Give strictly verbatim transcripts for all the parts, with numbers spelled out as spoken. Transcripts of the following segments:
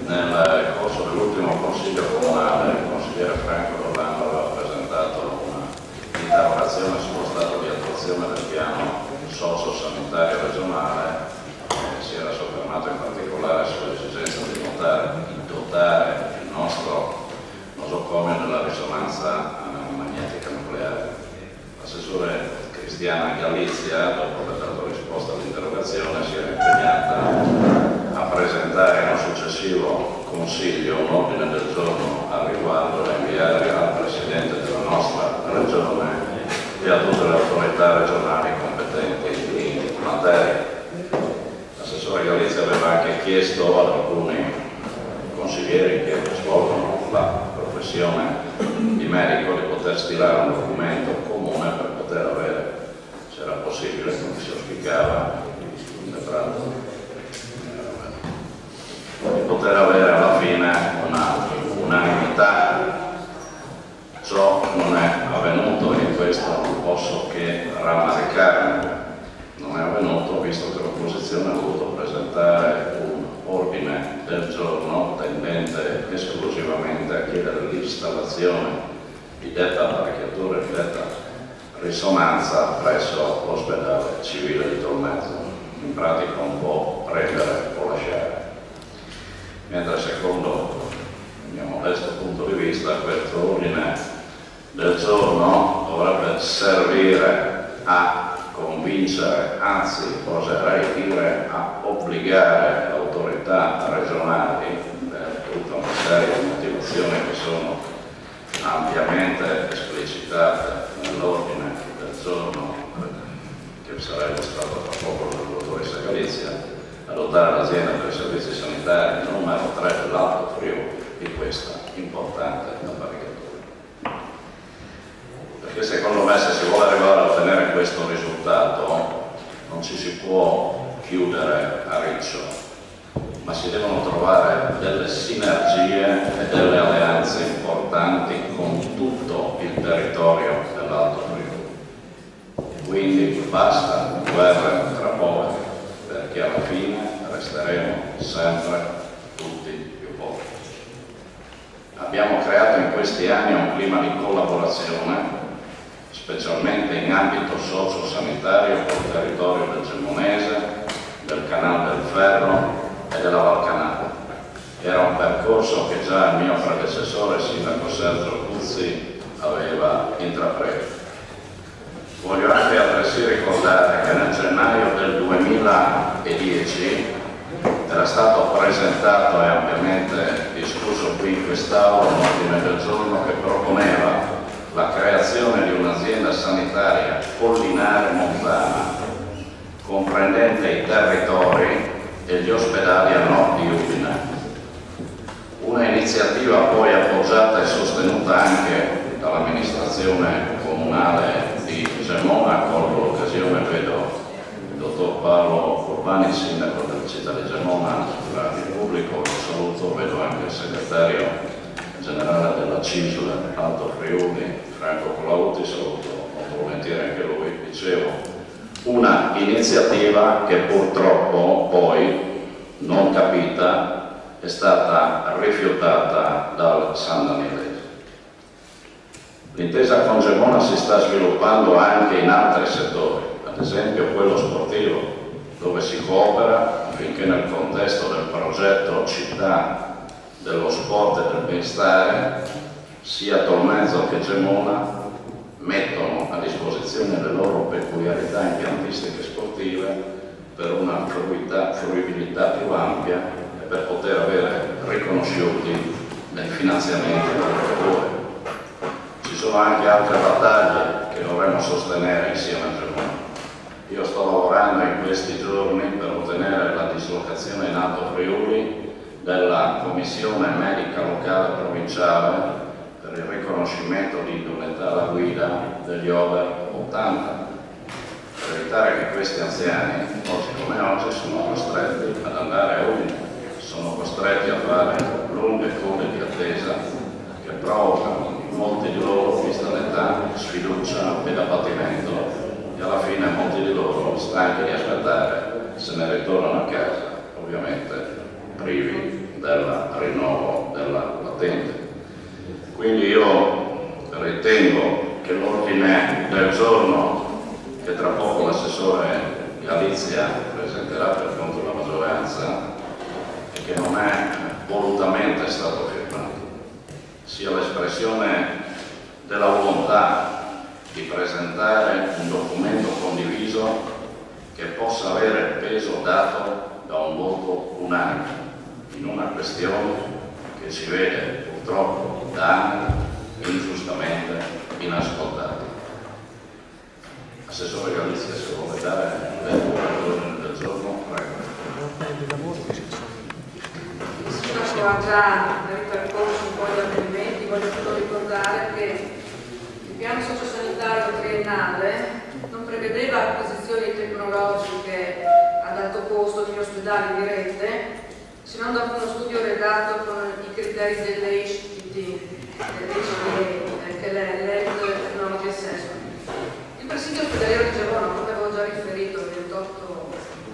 nel corso dell'ultimo consiglio comunale il consigliere Franco Orlando aveva presentato un'interrogazione sullo stato di attuazione del piano socio-sanitario regionale e si era soffermato in particolare sull'esigenza di dotare, di dotare il nostro nosocomio della risonanza magnetica nucleare. L'assessore Cristiana Galizia, dopo aver dato risposta all'interrogazione, si era impegnata a presentare in un successivo consiglio un ordine del giorno al riguardo da inviare al Presidente della nostra Regione e a tutte le autorità regionali competenti in materia. L'assessore Galizia aveva anche chiesto ad alcuni consiglieri che svolgono la professione di medico di poter stilare un documento comune per poter avere, se era possibile, come si auspicava, di poter avere alla fine una unanimità. Ciò non è avvenuto e in questo non posso che rammaricare. Non è avvenuto visto che l'opposizione ha voluto presentare un ordine del giorno tendente esclusivamente a chiedere l'installazione di detta apparecchiatura e di detta risonanza presso l'ospedale civile di Tolmezzo. In pratica un po' prendere o lasciare. Mentre secondo il mio modesto punto di vista questo ordine del giorno dovrebbe servire a convincere, anzi oserei dire a obbligare le autorità regionali per tutta una serie di motivazioni che sono ampiamente esplicitate nell'ordine del giorno che sarebbe stato tra poco dalla dottoressa Galizia, adottare l'azienda per i servizi sanitari numero tre dell'Alto Friuli di questa importante apparecchiatura. Perché secondo me se si vuole arrivare a ottenere questo risultato non ci si può chiudere a riccio, ma si devono trovare delle sinergie e delle alleanze importanti con tutto il territorio dell'Alto Friuli. Quindi basta guerre tra poveri, perché alla fine resteremo sempre tutti più poveri. Abbiamo creato in questi anni un clima di collaborazione, specialmente in ambito socio-sanitario col territorio del Gemonese, del Canale del Ferro e della Val Canale. Era un percorso che già il mio predecessore, sindaco Sergio Cuzzi, aveva intrapreso. Voglio anche altresì ricordare che nel gennaio del duemiladieci era stato presentato e ampiamente discusso qui in quest'Aula un ordine del giorno che proponeva la creazione di un'azienda sanitaria collinare montana comprendente i territori e gli ospedali a nord di Udine. Una iniziativa poi appoggiata e sostenuta anche dall'amministrazione comunale di Gemona. Colgo l'occasione, vedo il dottor Paolo Urbani, sindaco della città di Gemona, il pubblico, lo saluto, vedo anche il segretario generale della C I S L Alto Friuli, Franco Colauti, saluto molto volentieri anche lui. Dicevo, una iniziativa che purtroppo poi, non capita, è stata rifiutata dal San Daniele. L'intesa con Gemona si sta sviluppando anche in altri settori, ad esempio quello sportivo, dove si coopera affinché nel contesto del progetto Città dello Sport e del Benestare sia Tolmezzo che Gemona mettono a disposizione le loro peculiarità impiantistiche sportive per una fruibilità, fruibilità più ampia e per poter avere riconosciuti nei finanziamenti del lavoro. Ci sono anche altre battaglie che dovremo sostenere insieme a Gemona. Io sto lavorando in questi giorni per ottenere la dislocazione in Alto Friuli della Commissione Medica Locale Provinciale per il riconoscimento di idoneità alla guida degli over ottanta, per evitare che questi anziani, oggi come oggi, sono costretti ad andare a Udine, sono costretti a fare lunghe code di attesa che provocano in molti di loro, vista l'età, sfiducia ed abbattimento, e alla fine molti di loro, stanchi di aspettare, se ne ritornano a casa, ovviamente privi del rinnovo della patente. Quindi io ritengo che l'ordine del giorno che tra poco l'assessore Galizia presenterà per conto della maggioranza e che non è volutamente stato firmato, sia l'espressione della volontà di presentare un documento condiviso che possa avere peso dato da un voto unanime in una questione che si vede purtroppo da anni ingiustamente inascoltata. Assessore Galizia, se vuole dare l'ordine del giorno, prego. Ha già ripercorso un po' di avvenimenti, voglio solo ricordare che il piano sociosanitario triennale non prevedeva acquisizioni tecnologiche ad alto costo di ospedali di rete, se non dopo uno studio redatto con i criteri dell'H T T, che è l'Health Technology Assessment. Il presidio ospedaliero di Gerona, come avevo già riferito il ventotto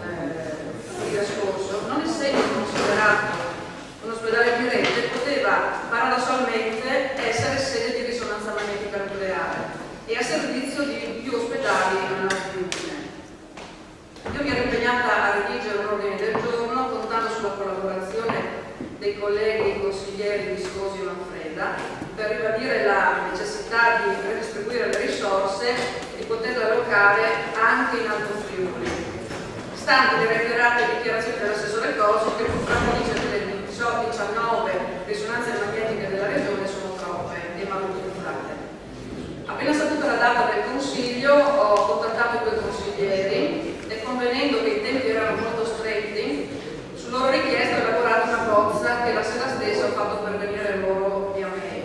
aprile scorso, non essendo considerato un ospedale di rete, poteva paradossalmente essere sede di risonanza magnetica nucleare e a servizio di più ospedali analogicamente. Io mi ero impegnata a redigere un ordine del giorno contando sulla collaborazione dei colleghi consiglieri Viscosi e Manfreda per ribadire la necessità di redistribuire le risorse e di poterle allocare anche in Alto Friuli, stante le reiterate dichiarazioni dell'assessore Cosi che purtroppo dice che le diciannove risonanze magnetiche della regione sono troppe e mal utilizzate. Appena saputa la data del consiglio ho contattato i due consiglieri e convenendo che i tempi erano molto stretti, su loro richiesta ho elaborato una bozza che la sera stessa ho fatto pervenire loro via mail.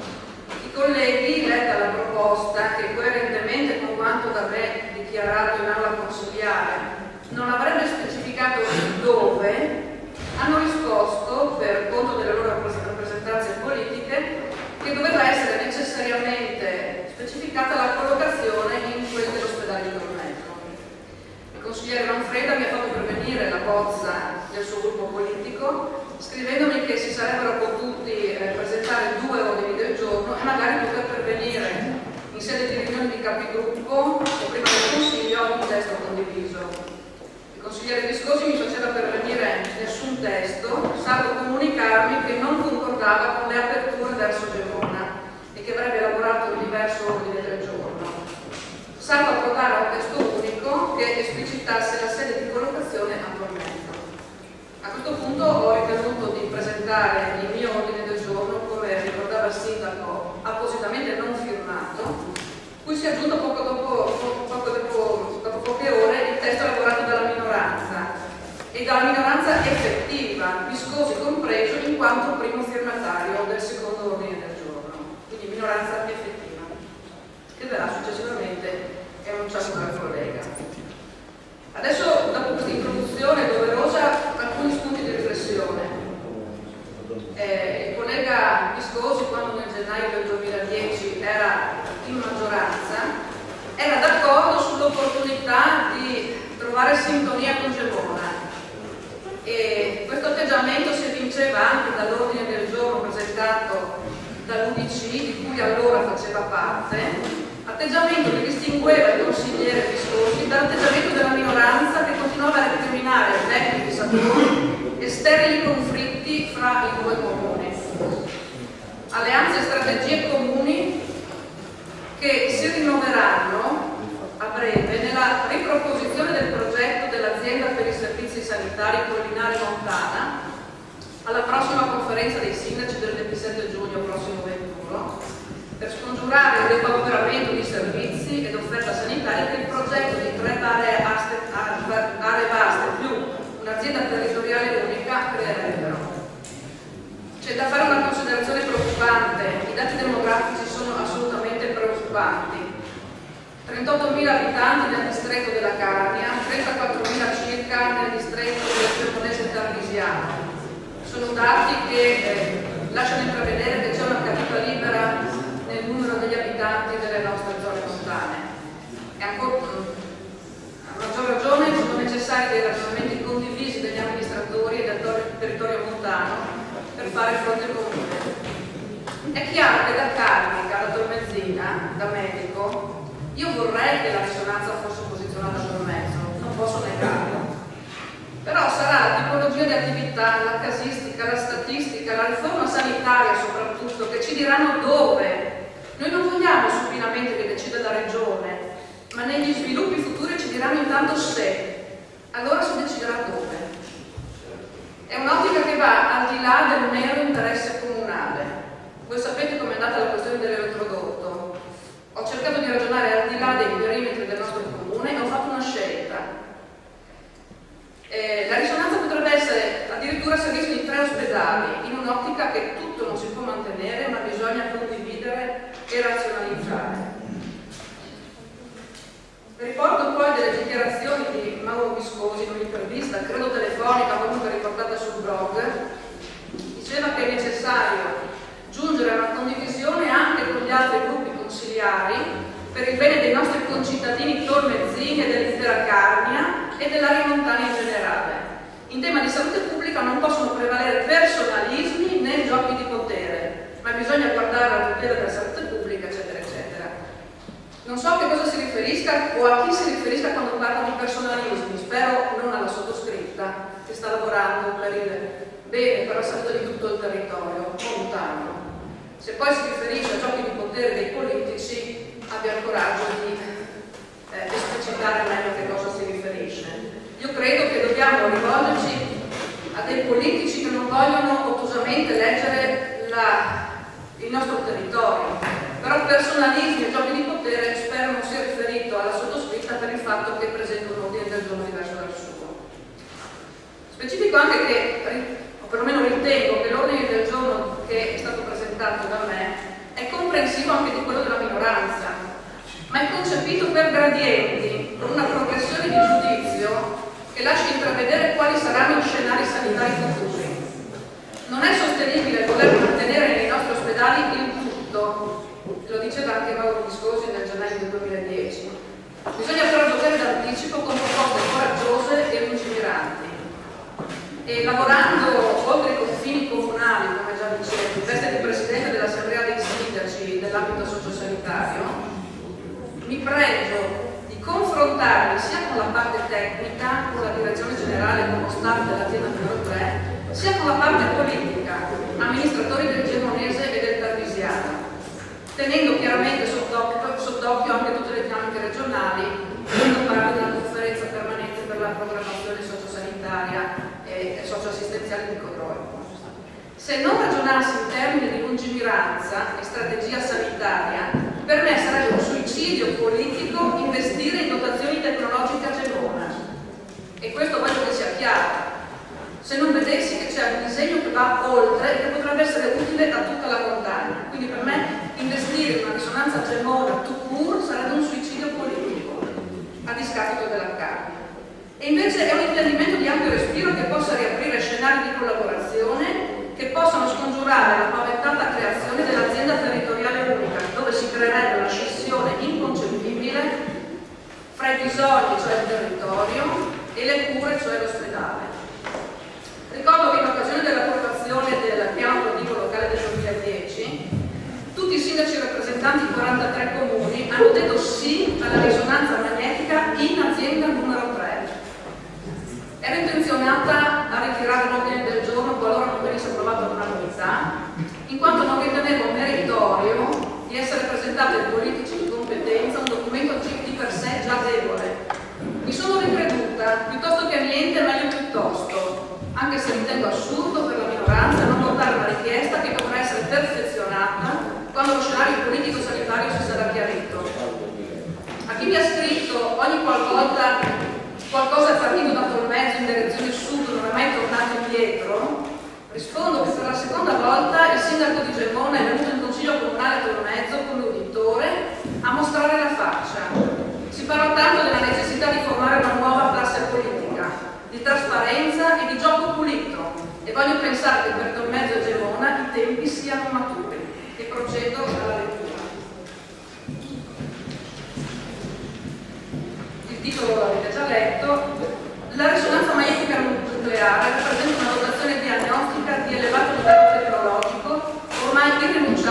I colleghi, letta la proposta, che coerentemente con quanto da me dichiarato in aula consigliare non avrebbe specificato dove, hanno risposto, per conto delle loro rappresentanze politiche, che doveva essere necessariamente specificata la collocazione in quel dell'ospedale di Cornetto. Il consigliere Manfreda mi ha fatto pervenire la bozza del suo gruppo politico, scrivendomi che si sarebbero potuti eh, presentare due ordini del giorno e magari poter pervenire in sede di riunione di capigruppo o prima del consiglio ad un testo condiviso. Il consigliere Viscosi mi faceva pervenire nessun testo, salvo comunicarmi che non concordava con le aperture verso Gerona e che avrebbe elaborato un diverso ordine del giorno, salvo approdare a un testo unico che esplicitasse la sede di collocazione a Cornetto. A questo punto ho ritenuto di presentare il mio ordine del giorno, come ricordava il sindaco, appositamente non firmato, cui si è aggiunto poco dopo, poco dopo, dopo poche ore il testo elaborato dalla minoranza e dalla minoranza effettiva, Viscosi compreso in quanto primo firmatario del secondo ordine del giorno, quindi minoranza effettiva, che verrà successivamente enunciato dal collega. Adesso, dopo questa introduzione doverosa, alcuni spunti di riflessione. Eh, il collega Viscosi, quando nel gennaio del duemiladieci era in maggioranza, era d'accordo sull'opportunità di trovare sintonia con Gerona e questo atteggiamento si evinceva anche dall'ordine del giorno presentato dall'U D C, di cui allora faceva parte, atteggiamento che distingueva il consigliere Viscosi dall'atteggiamento della minoranza che continuava a recriminare vecchi fissatori e sterili conflitti fra i due comuni. Alleanze e strategie comuni che si rinnoveranno a breve nella riproposizione del progetto dell'azienda per i servizi sanitari collinare montana alla prossima conferenza dei sindaci del ventisette giugno prossimo ventuno per scongiurare il depauperamento di servizi ed offerta sanitaria che il progetto di tre aree vaste, aree vaste più un'azienda territoriale unica creerebbero. C'è da fare una considerazione preoccupante, i dati demografici sono assolutamente preoccupanti. trentottomila abitanti nel distretto della Carnia, trentaquattromila circa nel distretto del Cremonese Tarvisiano. Sono dati che eh, lasciano intravedere che c'è una caduta libera nel numero degli abitanti delle nostre zone montane. E ancora, a maggior ragione, sono necessari dei ragionamenti condivisi degli amministratori e del territorio montano di fare fronte comune. È chiaro che da Carnica, da Tolmezzina, da medico, io vorrei che la risonanza fosse posizionata sul mezzo, non posso negarlo. Però sarà la tipologia di attività, la casistica, la statistica, la riforma sanitaria soprattutto, che ci diranno dove. Noi non vogliamo supinamente che decida la regione, ma negli sviluppi futuri ci diranno intanto se. Allora si deciderà dove. È un'ottica che va al di là del mero interesse comunale. Voi sapete com'è andata la questione dell'elettrodotto. Ho cercato di ragionare al di là dei perimetri del nostro comune e ho fatto una scelta. Eh, la risonanza potrebbe essere addirittura a servizio di tre ospedali, in un'ottica che tutto non si può mantenere, ma bisogna condividere e razionalizzare. Riporto poi delle dichiarazioni di Mauro Viscosi in un'intervista, credo telefonica, comunque riportata sul blog. Diceva che è necessario giungere a una condivisione anche con gli altri gruppi consiliari per il bene dei nostri concittadini tolmezzini e dell'intera Carnia e dell'area montana in generale. In tema di salute pubblica non possono prevalere personalismi né giochi di potere, ma bisogna guardare alla tutela della salute pubblica, eccetera, eccetera. Non so a che cosa si riferisca o a chi si riferisca quando parla di personalismi, spero non alla sottoscritta che sta lavorando per il bene, per la salute di tutto il territorio montano. Se poi si riferisce a giochi di potere dei politici, abbia il coraggio di eh, esplicitare meglio che cosa si riferisce. Io credo che dobbiamo rivolgerci a dei politici che non vogliono ottusamente leggere la, il nostro territorio, però personalismi e giochi di potere spero non sia riferito alla sottoscritta per il fatto che presenta un ordine del giorno diverso dal suo. Specifico anche che, o perlomeno ritengo, che l'ordine del giorno che è stato presentato da me è comprensivo anche di quello della minoranza, ma è concepito per gradienti, con una progressione di giudizio che lascia intravedere quali saranno i scenari sanitari futuri. Non è sostenibile voler mantenere nei nostri ospedali il tutto, lo diceva anche Mauro Viscosi nel gennaio del duemiladieci. Bisogna però giocare d'anticipo con proposte coraggiose e lungimiranti. E lavorando oltre i confini comunali, come già dicevo, in veste di Presidente dell'Assemblea dei Sindaci dell'ambito sociosanitario, mi pregio di confrontarmi sia con la parte tecnica, con la direzione generale, con lo staff dell'azienda numero tre, sia con la parte politica, amministratori del Gemonese e del Tarvisiano, tenendo chiaramente sott'occhio, sott'occhio anche tutte le dinamiche regionali, facendo parte della conferenza permanente per la programmazione sociosanitaria e socioassistenziale di Codroico. Se non ragionassi in termini di lungimiranza e strategia sanitaria, per me sarebbe un suicidio politico investire in dotazioni tecnologiche a Gemona. E questo voglio che sia chiaro. Se non vedessi che c'è un disegno che va oltre e che potrebbe essere utile a tutta la montagna. Quindi per me investire in una risonanza a Gemona tout court sarebbe un suicidio politico, a discapito della Carnia. E invece è un intendimento di ampio respiro che possa riaprire scenari di collaborazione che possano scongiurare la paventata creazione dell'azienda territoriale unica, dove si creerebbe una scissione inconcepibile fra i bisogni, cioè il territorio, e le cure, cioè l'ospedale. Ricordo che in occasione dell'approvazione del piano produttivo locale del duemiladieci, tutti i sindaci rappresentanti di quarantatré comuni hanno detto sì alla risonanza magnetica in azienda numero tre. Ero intenzionata a ritirare l'ordine del giorno qualora non venisse approvato all'unanimità, in quanto non ritenevo meritorio di essere presentato ai politici di competenza un documento di per sé già debole. Mi sono ricreduta, piuttosto che niente, meglio piuttosto, anche se ritengo assurdo per la minoranza non votare una richiesta che potrà essere perfezionata quando lo scenario politico-sanitario si sarà chiarito. A chi mi ha scritto ogni qualvolta qualcosa è partito da Tolmezzo in direzione sud, non è mai tornato indietro, rispondo che per la seconda volta il sindaco di Gemona è venuto in consiglio comunale a Tolmezzo come uditore a mostrare la faccia. Si parla tanto della necessità di formare una nuova classe politica, di trasparenza e di gioco pulito, e voglio pensare che per Tolmezzo e Gemona i tempi siano maturi. E procedo alla lettura. Il titolo l'avete già letto. La risonanza magnetica nucleare rappresenta una dotazione diagnostica di elevato livello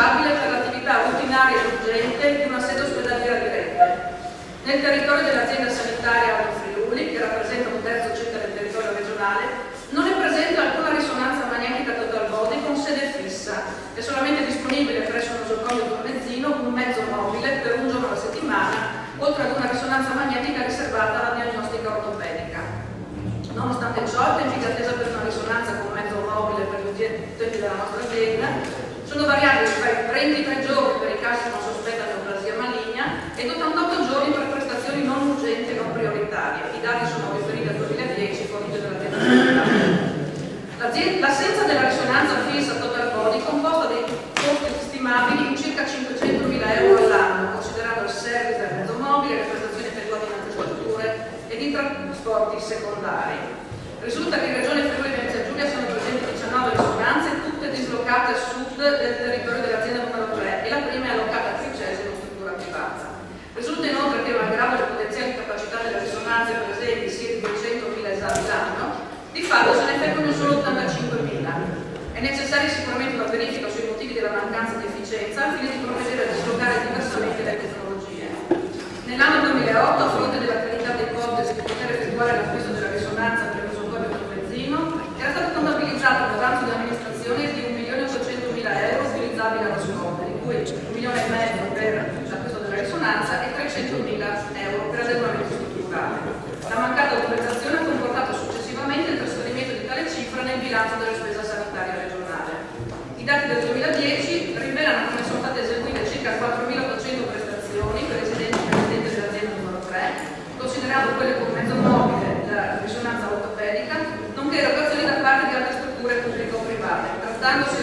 responsabile per l'attività rutinaria e urgente di una sede ospedaliera diretta. Nel territorio dell'azienda sanitaria Alto Friuli, che rappresenta un terzo circa del territorio regionale, non è presente alcuna risonanza magnetica total body con sede fissa, è solamente disponibile presso un nosocomio Tormezzino un mezzo mobile per un giorno alla settimana, oltre ad una risonanza magnetica riservata alla diagnostica ortopedica. Nonostante ciò, i tempi di attesa per una risonanza con mezzo mobile per gli utenti della nostra azienda sono variabili tra i ventitré giorni per i casi con sospetta neoplasia maligna ed ottantotto giorni per prestazioni non urgenti e non prioritarie. I dati sono riferiti al duemiladieci, forniti dall'azienda sanitaria. L'assenza della risonanza fissa total body composta dei costi stimabili in circa cinquecentomila euro all'anno, considerando il service del mezzo mobile, le prestazioni effettuate in altre strutture ed i trasporti secondari. Risulta che in Regione Friuli Venezia Giulia sono presenti diciannove risonanze, tutte dislocate a sud del territorio dell'azienda numero tre e la prima è allocata a Tricese in una struttura privata. Risulta inoltre che malgrado le potenziali capacità delle risonanze presenti sia di duecentomila esami l'anno, di fatto se ne effettuano solo ottantacinquemila. È necessaria sicuramente una verifica sui motivi della mancanza di efficienza al fine di provvedere a dislocare diversamente le tecnologie. Nell'anno duemilaotto, a fronte della qualità dei ipotesi di poter effettuare l'acquisto della risonanza per il nosocomio Tormezzino, era stato contabilizzato un avanzo di amministrazione di un milione ottocentomila euro utilizzabili allo scopo, di cui un milione e mezzo per l'acquisto della risonanza e trecentomila euro per adeguamento strutturale. La mancata autorizzazione ha comportato successivamente il trasferimento di tale cifra nel bilancio della spesa sanitaria regionale. I dati del duemiladieci rivelano come sono state eseguite circa quattromilaottocento prestazioni per residenti e residenti dell'azienda numero tre, considerando quelle con mezzo mobile, la risonanza ortopedica, nonché erogazioni da parte di altre strutture pubbliche o private, trattandosi